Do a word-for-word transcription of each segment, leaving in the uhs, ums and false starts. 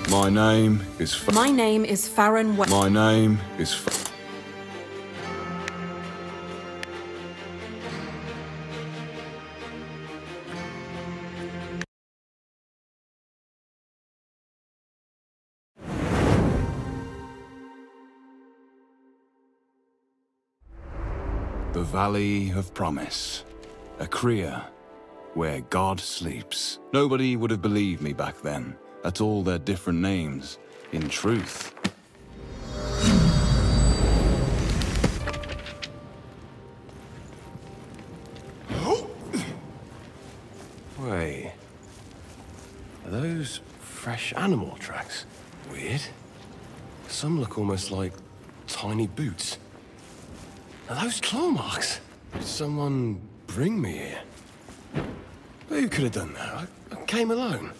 My name is Fa- My name is Farron We- My name is Fa- The Valley of Promise. A Kriya, where God sleeps. Nobody would have believed me back then, at all their different names. In truth. Wait. Are those fresh animal tracks? Weird. Some look almost like tiny boots. Are those claw marks? Did someone bring me here? Who could have done that? I, I came alone.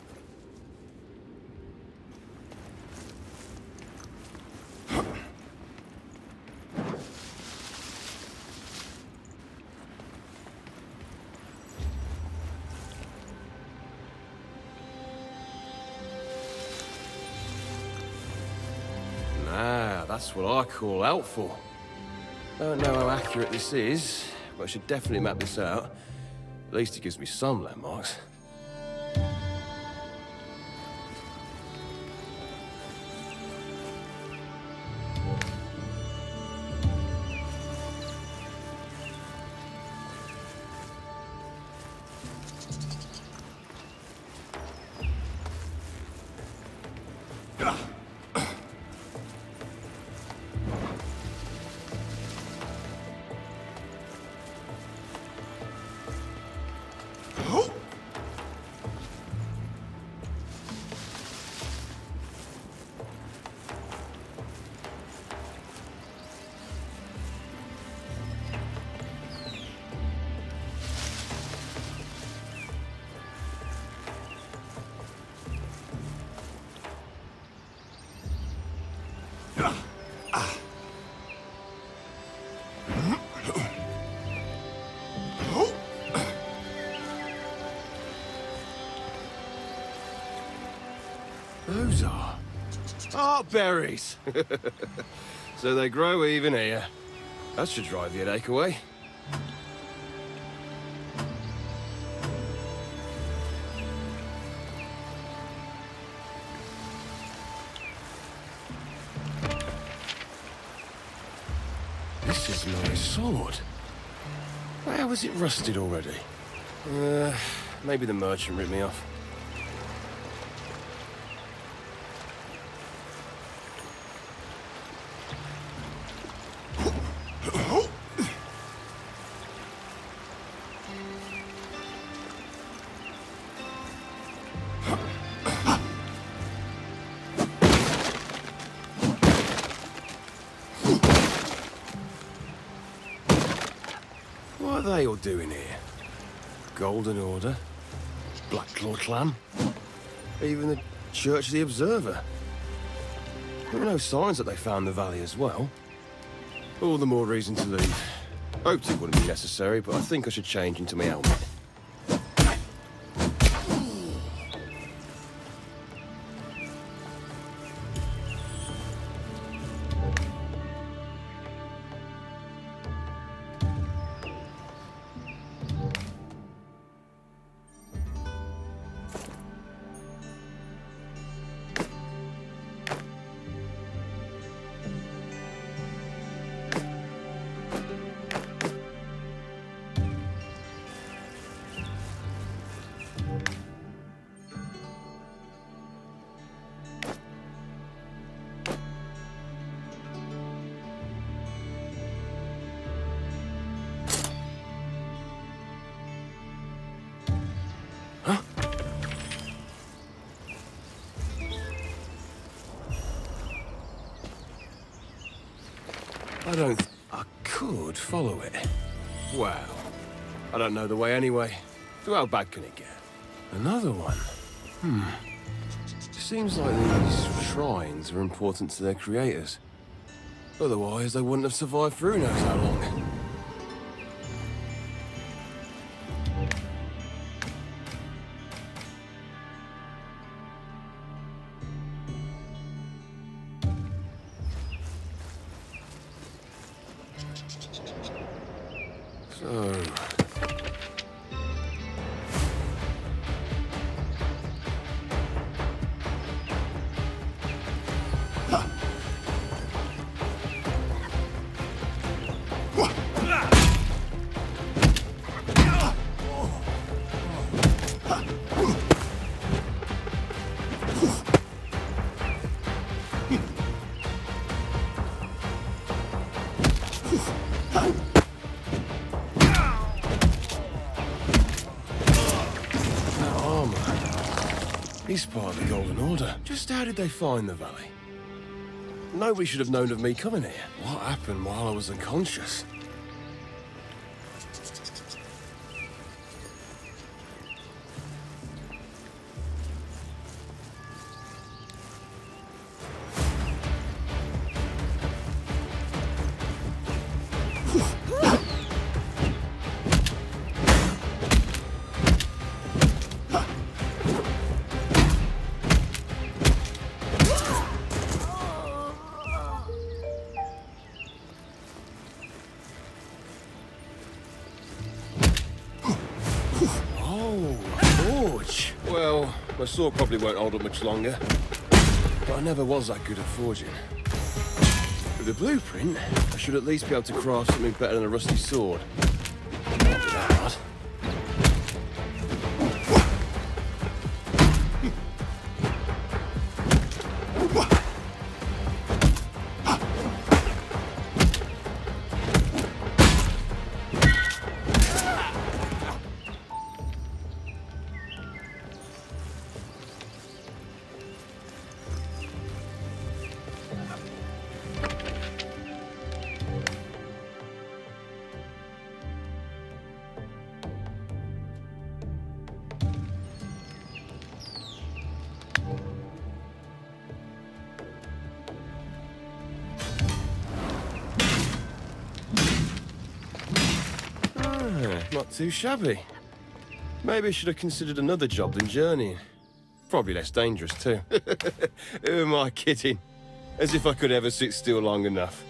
Nah, that's what I call out for. Don't know how accurate this is, but I should definitely map this out. At least it gives me some landmarks. Those are... art berries! So they grow even here. That should drive the headache away. This is my sword. How was it rusted already? Uh, maybe the merchant ripped me off. What are they all doing here? Golden Order, Blackclaw Clan, even the Church of the Observer. There were no signs that they found the valley as well. All the more reason to leave. Hoped it wouldn't be necessary, but I think I should change into my helmet. I don't... th I could follow it. Well, I don't know the way anyway. So how bad can it get? Another one? Hmm. Seems like these shrines are important to their creators. Otherwise, they wouldn't have survived through knows how long. So... He's part of the Golden Order. Just how did they find the valley? Nobody should have known of me coming here. What happened while I was unconscious? Well, my sword probably won't hold up much longer, but I never was that good at forging. With the blueprint, I should at least be able to craft something better than a rusty sword. Can't be that hard. Not too shabby. Maybe I should have considered another job than journeying. Probably less dangerous, too. Who am I kidding? As if I could ever sit still long enough.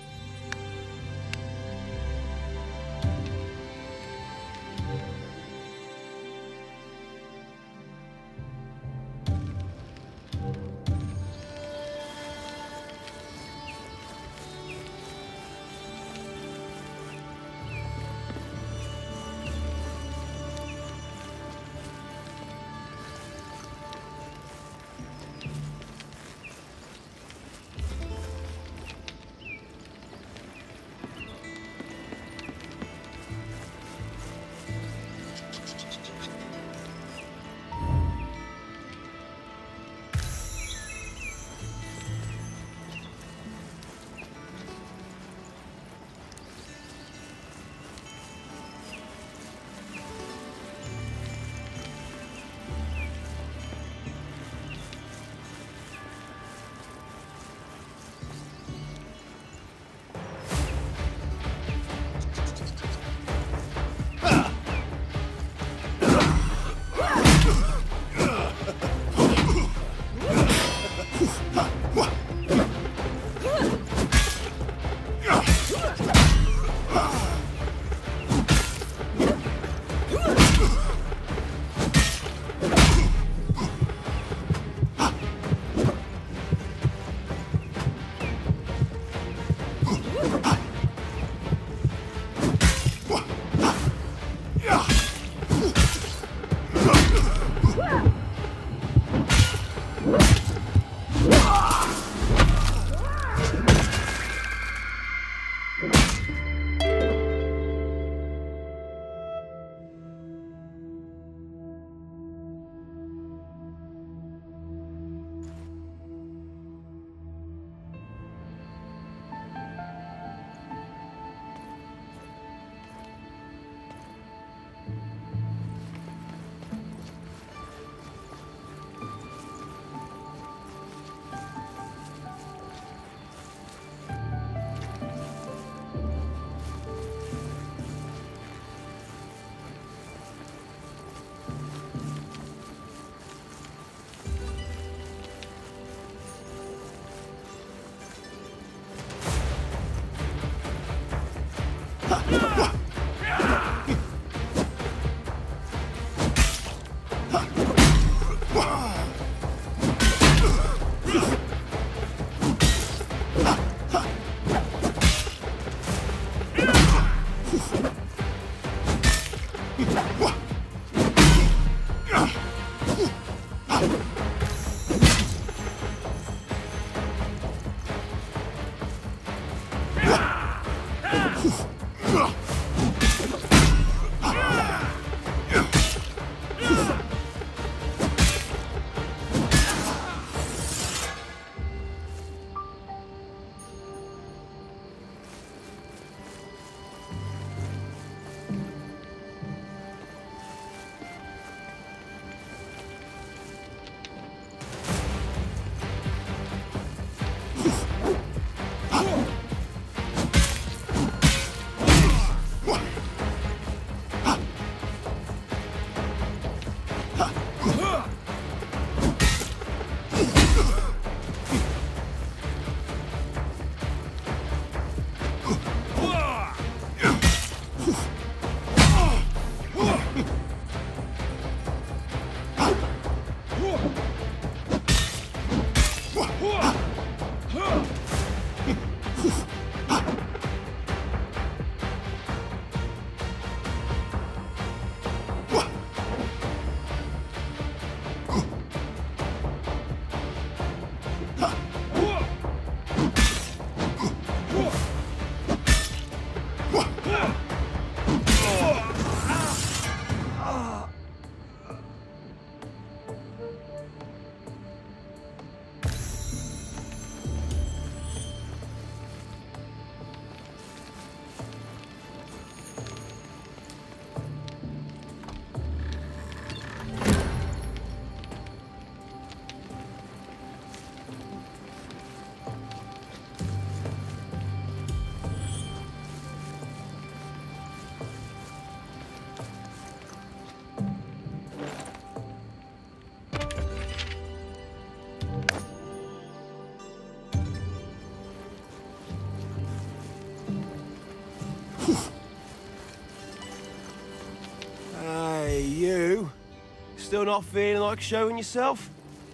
Hey, you. Still not feeling like showing yourself?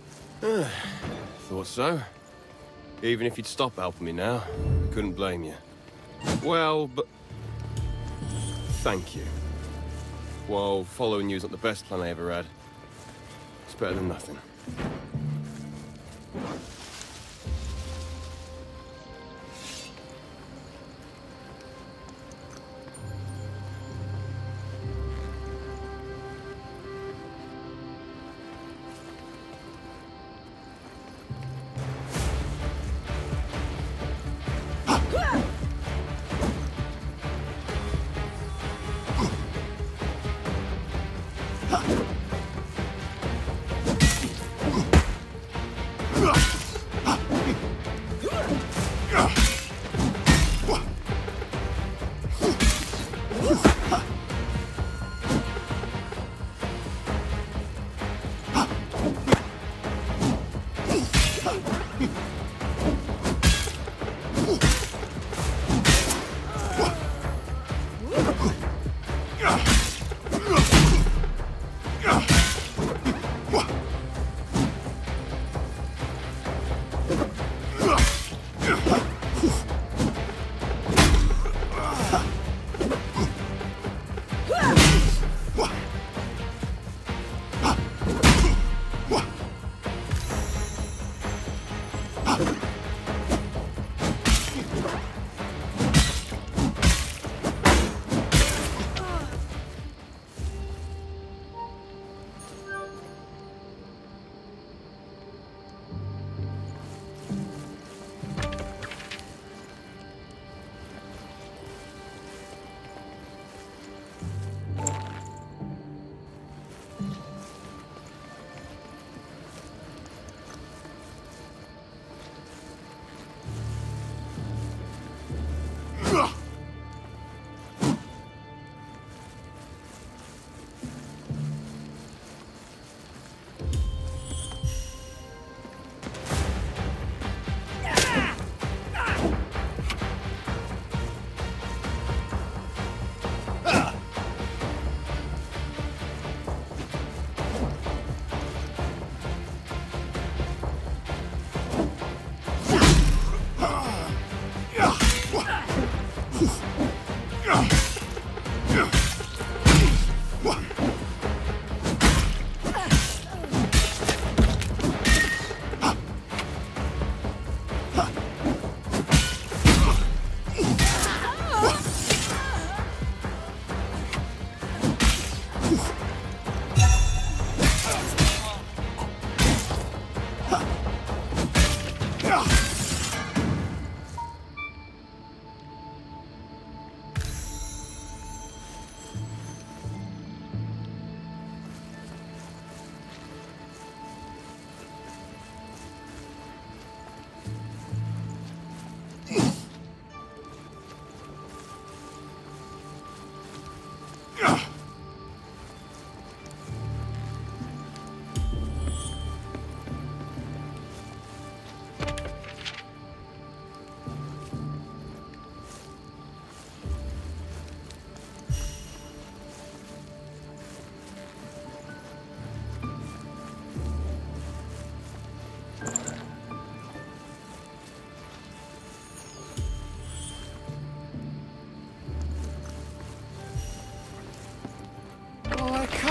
Thought so. Even if you'd stop helping me now, couldn't blame you. Well, but... thank you. Well, following you's not the best plan I ever had. It's better than nothing. Ugh!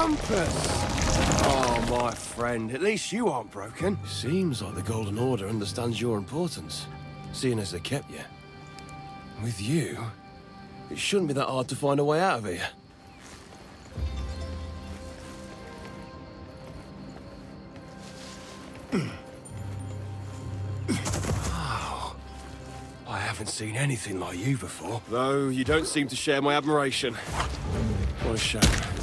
compass! Oh, my friend, at least you aren't broken. Seems like the Golden Order understands your importance, seeing as they kept you. With you, it shouldn't be that hard to find a way out of here. Wow. I haven't seen anything like you before. Though you don't seem to share my admiration. What a shame.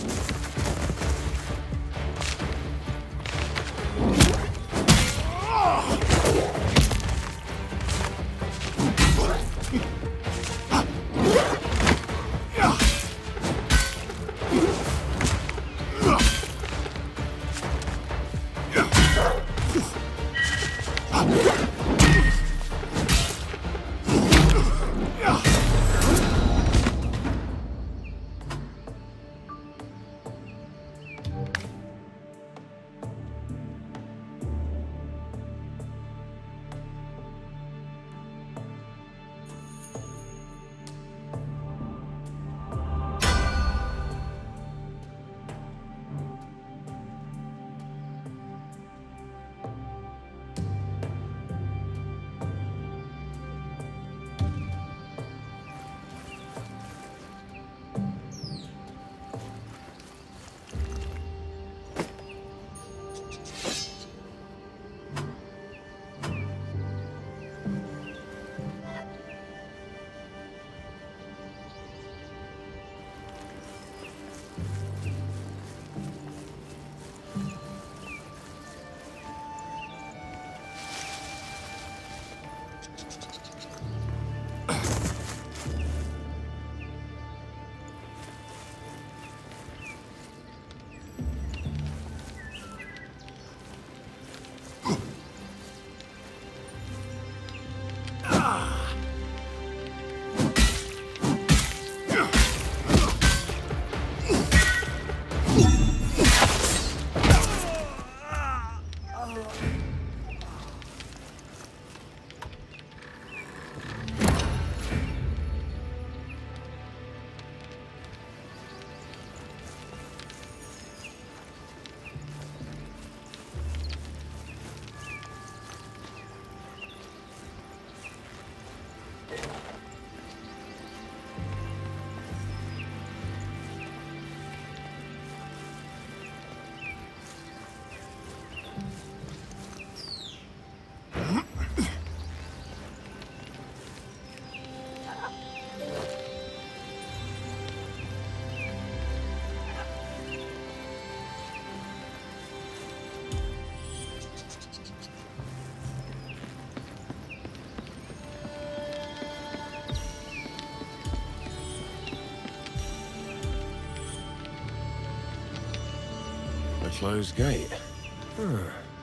Closed gate. Huh.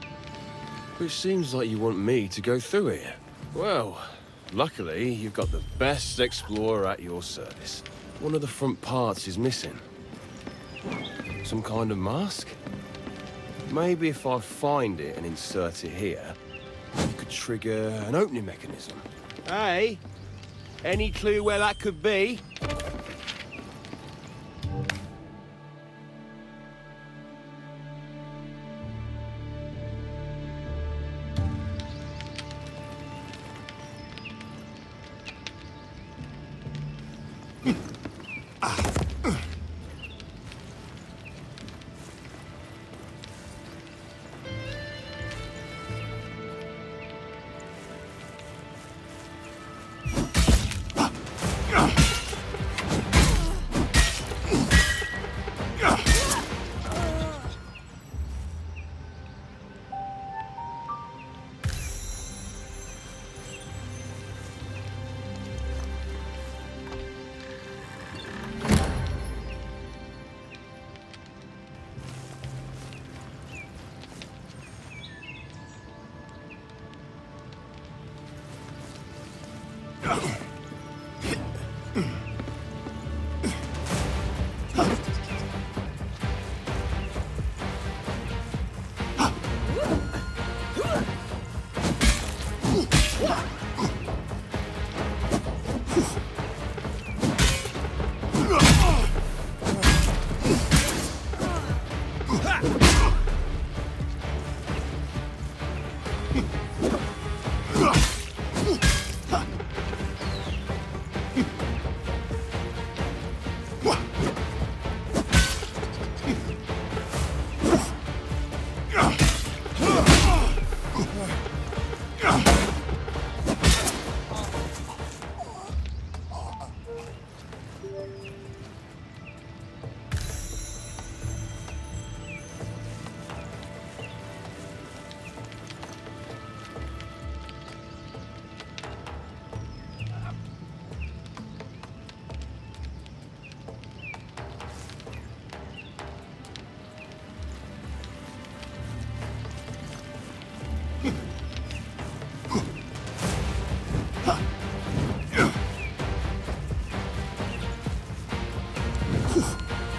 Which seems like you want me to go through here. Well, luckily, you've got the best explorer at your service. One of the front parts is missing. Some kind of mask? Maybe if I find it and insert it here, you could trigger an opening mechanism. Hey, any clue where that could be?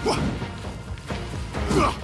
Ugh!